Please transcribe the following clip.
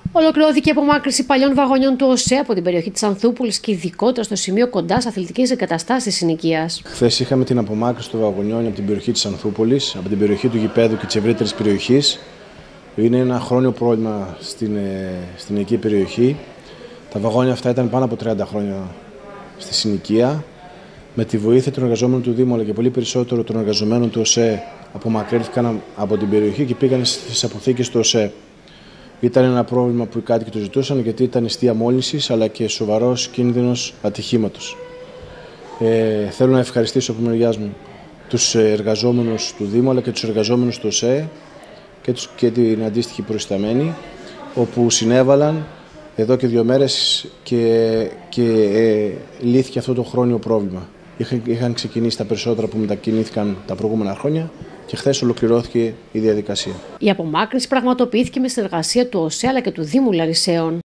Ολοκληρώθηκε η απομάκρυνση παλιών βαγονιών του ΟΣΕ από την περιοχή της Ανθούπολης και ειδικότερα στο σημείο κοντά σε αθλητικές εγκαταστάσεις συνοικίας. Χθες είχαμε την απομάκρυνση των βαγονιών από την περιοχή της Ανθούπολης, από την περιοχή του γηπέδου και της ευρύτερης περιοχής. Είναι ένα χρόνιο πρόβλημα στην εκεί περιοχή. Τα βαγόνια αυτά ήταν πάνω από 30 χρόνια στη συνοικία. Με τη βοήθεια των εργαζόμενων του Δήμου αλλά και πολύ περισσότερο των εργαζομένων του ΟΣΕ, απομακρύνθηκαν από την περιοχή και πήγαν στις αποθήκες του ΟΣΕ. Ήταν ένα πρόβλημα που οι κάτοικοι το ζητούσαν, γιατί ήταν αιστεία μόλυνσης αλλά και σοβαρός κίνδυνος ατυχήματος. Θέλω να ευχαριστήσω από μεριάς μου τους εργαζόμενους του Δήμου αλλά και τους εργαζόμενους του ΟΣΕ και την αντίστοιχη προϊσταμένη, όπου συνέβαλαν εδώ και 2 μέρες και λύθηκε αυτό το χρόνιο πρόβλημα. Είχαν ξεκινήσει τα περισσότερα που μετακινήθηκαν τα προηγούμενα χρόνια και χθες ολοκληρώθηκε η διαδικασία. Η απομάκρυνση πραγματοποιήθηκε με συνεργασία του ΟΣΕ αλλά και του Δήμου Λαρισαίων.